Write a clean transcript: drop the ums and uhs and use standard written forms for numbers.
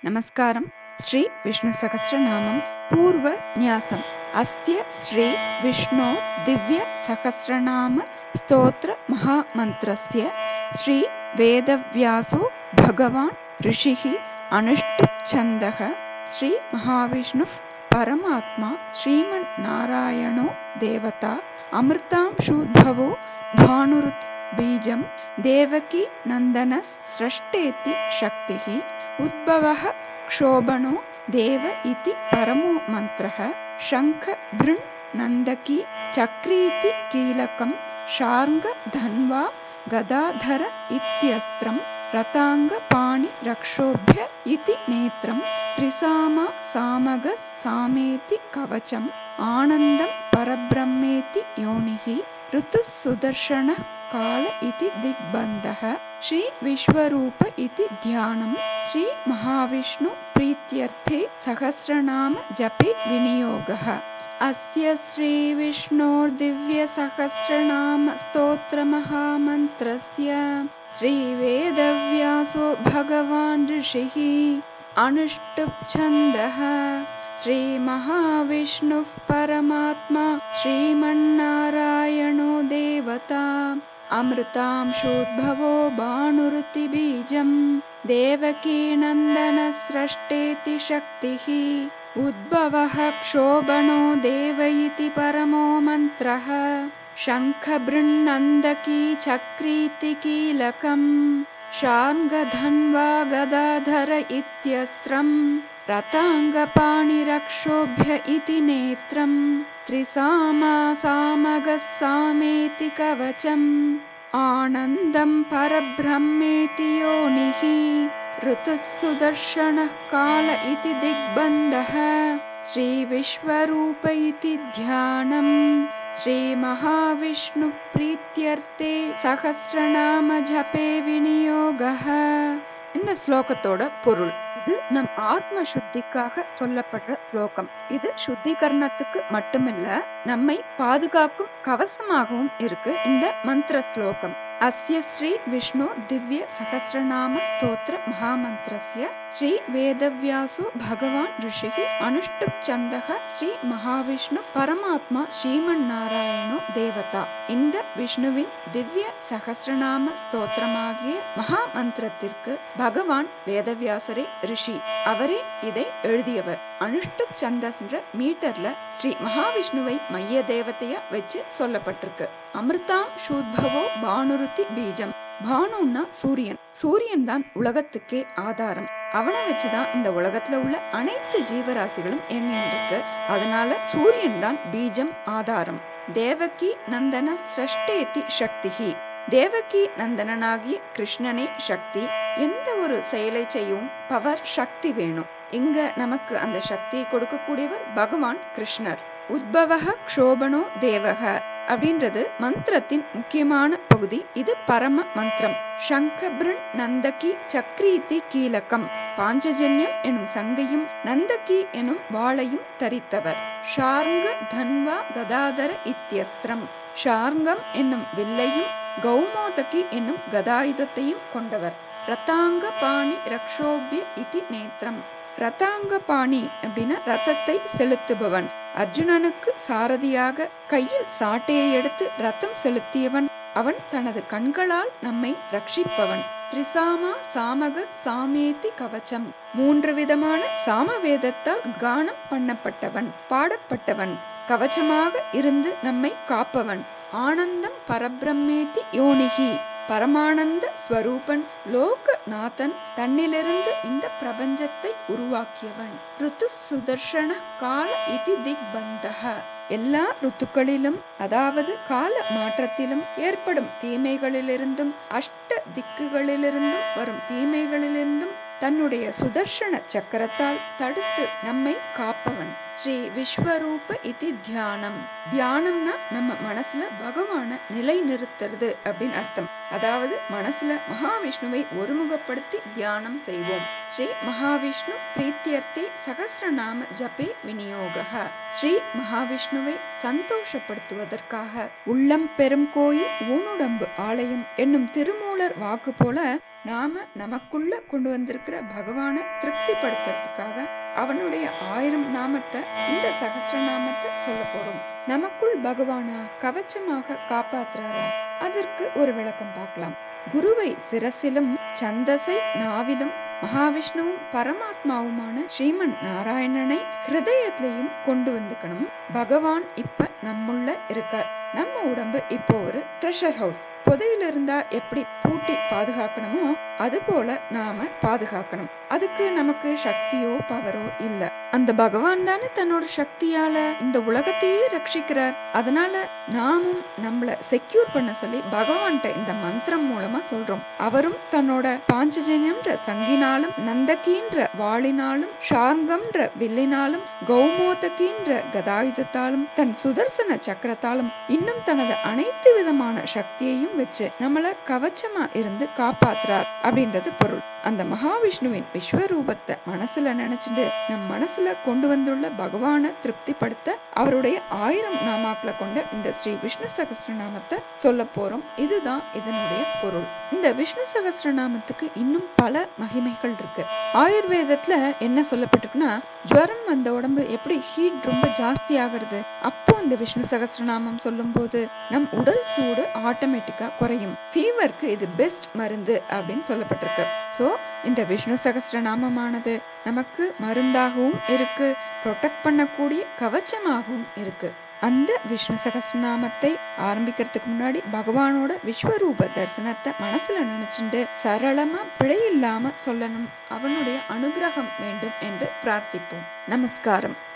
नमस्कारं। श्री विष्णु सहस्रनामं पूर्व न्यासम्। अस्य श्री विष्णु दिव्य सहस्रनाम स्तोत्र महामन्त्रस्य श्री वेदव्यासो भगवान् ऋषिः अनुष्टुप् छन्दः श्री महाविष्णुः परमात्मा श्रीमन्नारायणो देवता अमृतांशूद्भवो भानुरुति बीजं देवकी नन्दन स्रष्टेति शक्तिः उद्भवः क्षोभणो देव इति परमो मन्त्रः शङ्ख भृन् नन्दकी चक्रीति कीलकं शार्ङ्ग धन्वा गदाधर इत्यस्त्रं रताङ्ग पाणि रक्षोभ्य इति नेत्रं त्रिसामा सामग सामेति कवचम् आनन्दं परब्रह्मेति योनिः ऋतुः सुदर्शनः काल इति दिग्बन्धः श्री विश्वरूप इति ध्यानं श्री महाविष्णु प्रीत्यर्थे सहस्रनाम जपे विनियोगः। अस्य श्री विष्णोर्दिव्य सहस्रनाम स्तोत्र महामन्त्रस्य श्री वेदव्यासो भगवान् ऋषिः अनुष्टुप् छन्दः श्री महाविष्णुः परमात्मा श्रीमन्नारायणो देवता अमृतांशोद्भवो भानुरुति बीजं देवकी नन्दन स्रष्टेति शक्तिः उद्भवः क्षोभणो देव इति परमो मन्त्रः शङ्ख बृन्नन्दकी चक्रीति कीलकम् शार्ङ्गधन्वा गदाधर इत्यस्त्रं रताङ्गपाणिरक्षोभ्य इति नेत्रं त्रिसामा सामगः सामेति कवचम् आनन्दं परब्रह्मेति योनिः ऋतुः सुदर्शनः काल इति दिग्बन्धः श्री विश्वरूप इति ध्यानं श्री महाविष्णु प्रीत्यर्थे सहस्रनाम जपे विनियोगः. இந்த ஸ்லோகத்தோட பொருள் இது நம் ஆத்ம சுத்திக்காக சொல்லப்படுற ஸ்லோகம். இது சுத்திகரணத்துக்கு மட்டுமில்ல, நம்மை பாதுகாக்கும் கவசமாகவும் இருக்கு இந்த மந்திர ஸ்லோகம். அஸ்ய ஸ்ரீ விஷ்ணு திவ்ய சகஸ்ரநாம ஸ்தோத்திர மகாமந்திரஸ்ய ஸ்ரீ வேதவ்யாசோ பகவான் ரிஷிஹி அனுஷ்டுப் சந்தக ஸ்ரீ மகாவிஷ்ணு பரமாத்மா ஸ்ரீமன்னாராயணோ தேவதா. இந்த விஷ்ணுவின் திவ்ய சகஸ்ரநாம ஸ்தோத்திரமாகிய மகாமந்திரத்திற்கு பகவான் வேதவியாசரே ரிஷி. அவரே இதை எழுதியவர். அனுஷ்டுப் சந்தஸ் என்ற மீட்டர்ல ஸ்ரீ மகாவிஷ்ணுவை மைய தேவதையா வச்சு சொல்லப்பட்டிருக்கு. அமிர்தாம் ஷூத்பவோ பானுருதி பீஜம். பானுன்னா சூரியன். சூரியன் தான் உலகத்துக்கே ஆதாரம். அவனை வச்சுதான் இந்த உலகத்துல உள்ள அனைத்து ஜீவராசிகளும் இயங்கிட்டு. அதனால சூரியன் தான் பீஜம், ஆதாரம். தேவகி நந்தன ஸ்ரஷ்டேதி சக்திஹி. தேவகி நந்தனாகிய கிருஷ்ணனே சக்தி. எந்த ஒரு செயலை செய்யவும் பவர், சக்தி வேணும். இங்க நமக்கு அந்த சக்தியை கொடுக்கக்கூடியவர் பகவான் கிருஷ்ணர். உத்பவஹ க்ஷோபணோ தேவக அப்படின்றது மந்திரத்தின் முக்கியமான பகுதி. இது பரம மந்திரம். சங்கபிருன் நந்தகி சக்ரீதி கீலகம். பாஞ்சஜன்யம் எனும் சங்கையும் நந்தகி எனும் வாளையும் தரித்தவர். ஷார்ங்க தன்வா கதாதர இத்தியஸ்திரம். ஷார்ங்கம் என்னும் வில்லையும் கௌமோதகி என்னும் கதாயுதத்தையும் கொண்டவர். ரதாங்க பாணி ரக்ஷோபிய இதி நேத்திரம். ரதாங்க பாணி அப்படின்னா ரதத்தை செலுத்துபவன். அர்ஜுனனுக்கு சாரதியாக கையில் சாட்டையை எடுத்து ரதம் செலுத்தியவன். அவன் தனது கண்களால் நம்மை ரட்சிப்பவன். திரிசாமா சாமக சாமேதி கவச்சம். 3 விதமான சாமவேதத்தால் கானம் பண்ணப்பட்டவன், பாடப்பட்டவன். கவச்சமாக இருந்து நம்மை காப்பவன். ஆனந்தம் பரபிரம்மேதி யோனிகி. பரமானந்த ஸ்வரூபன், லோகநாதன், தன்னிலிருந்து இந்த பிரபஞ்சத்தை உருவாக்கியவன். ருத்து சுதர்ஷன கால இதி திக்பந்தஹ. எல்லா ருத்துக்களிலும், அதாவது கால மாற்றத்திலும் ஏற்படும் தீமைகளிலிருந்தும் அஷ்ட திக்குகளிலிருந்தும் வரும் தீமைகளிலிருந்தும் தன்னுடைய சுதர்ஷன சக்கரத்தால் தடுத்து நம்மை காப்பவன். ஸ்ரீ விஸ்வரூப இதி தியானம். தியானம்னா நம்ம மனசுல பகவான நிலை நிறுத்துறது அப்படின்னு அர்த்தம். அதாவது மனசுல மகாவிஷ்ணுவை ஒருமுகப்படுத்தி தியானம் செய்வோம். ஸ்ரீ மகாவிஷ்ணு பிரீத்தியர்த்தே சகஸ்ரநாம ஜபே விநியோகः. ஸ்ரீ மகாவிஷ்ணுவை சந்தோஷப்படுத்துவதற்காக உள்ளம் பெரும் கோயில் ஊனுடம்பு ஆலயம் என்னும் திருமூலர் வாக்கு போல நாம நமக்குள்ள கொண்டு வந்திருக்கிற பகவானை திருப்திப்படுத்துறதுக்காக அவனுடைய 1000 நாமத்தை, இந்த சகஸ்ரநாமத்தை சொல்ல போறோம். நமக்குள் பகவானா கவச்சமாக காப்பாத்துறாரா? அதற்கு ஒரு விளக்கம் பார்க்கலாம். குருவை சிரசிலும் சந்தசை நாவிலும் மகாவிஷ்ணுவும் பரமாத்மாவுமான ஸ்ரீமன் நாராயணனை ஹிருதயத்திலையும் கொண்டு வந்துக்கணும். பகவான் இப்ப நம்முள்ள இருக்கார். நம்ம உடம்பு இப்போ ஒரு ட்ரெஷர் ஹவுஸ். புதையில இருந்தா எப்படி பூட்டி பாதுகாக்கணுமோ அது போல நாம பாதுகாக்கணும். அதுக்கு நமக்கு சக்தியோ பவரோ இல்ல. அந்த பகவான் தானே தன்னோட சக்தியால இந்த உலகத்தையே ரட்சிக்கிறார். அதனால நாமும் நம்மள செக்யூர் பண்ண சொல்லி பகவான்கிட்ட இந்த மந்திரம் மூலமா சொல்றோம். அவரும் தன்னோட பாஞ்சஜன்யம்ன்ற சங்கினாலும், நந்தகின்ற வாளினாலும், ஷார்கம்ன்ற வில்லினாலும், கௌமோதகின்ற கதாயுதத்தாலும், தன் சுதர்சன சக்கரத்தாலும், இன்னும் தனது அனைத்து விதமான சக்தியையும் வச்சு நம்மள கவச்சமா இருந்து காப்பாத்துறார் அப்படின்றது பொருள். அந்த மகாவிஷ்ணுவின் விஸ்வரூபத்தை மனசுல நினைச்சிட்டு நம் மனசுல கொண்டு வந்துள்ள பகவானை திருப்திப்படுத்த அவருடைய 1000 நாமாக்களை கொண்ட இந்த ஸ்ரீ விஷ்ணு சகஸ்ரநாமத்தை சொல்ல போறோம். இதுதான் இதனுடைய பொருள். இந்த விஷ்ணு சகஸ்ரநாமத்துக்கு இன்னும் பல மகிமைகள் இருக்கு. ஆயுர்வேதத்துல என்ன சொல்லப்பட்டிருக்குன்னா, ஜுவரம் வந்த உடம்பு எப்படி ஹீட் ரொம்ப ஜாஸ்தி ஆகுறது, அப்போ இந்த விஷ்ணு சகஸ்ரநாமம் சொல்லும் போது நம் உடல் சூடு ஆட்டோமேட்டிக்கா குறையும். ஃபீவருக்கு இது பெஸ்ட் மருந்து அப்படின்னு சொல்லப்பட்டிருக்கு. சோ இந்த விஷ்ணு சகஸ்ரநாமமானது நமக்கு மருந்தாகவும் இருக்கு, ப்ரொடெக்ட் பண்ணக்கூடிய கவச்சமாகவும் இருக்கு. அந்த விஷ்ணு சகஸ்ரநாமத்தை ஆரம்பிக்கிறதுக்கு முன்னாடி பகவானோட விஸ்வரூப தரிசனத்தை மனசுல நினைச்சுட்டு சரளமா பிழையில்லாம சொல்லணும். அவனுடைய அனுகிரகம் வேண்டும் என்று பிரார்த்திப்போம். நமஸ்காரம்.